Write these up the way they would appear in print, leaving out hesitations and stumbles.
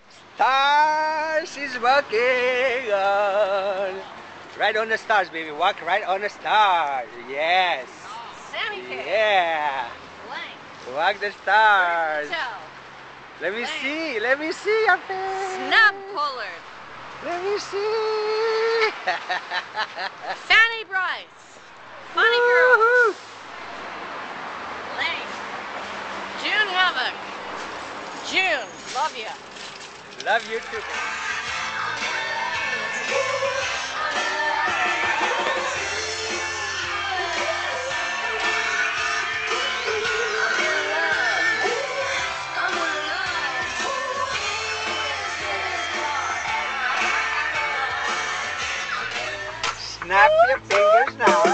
Stars is walking on. Right on the stars, baby. Walk right on the stars. Yes. Sammy cake. Yeah. Blank. Walk the stars. Tell. Let me Blank. see. Let me see your face. Snap pullard. Let me see. Fanny Bryce. Funny girl. Woohoo. Blank. June Havoc. June, love you. Love you too. Snap your fingers now.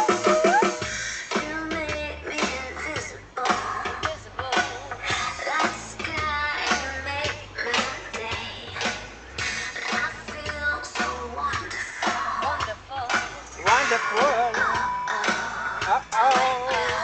Wonderful. Uh-oh.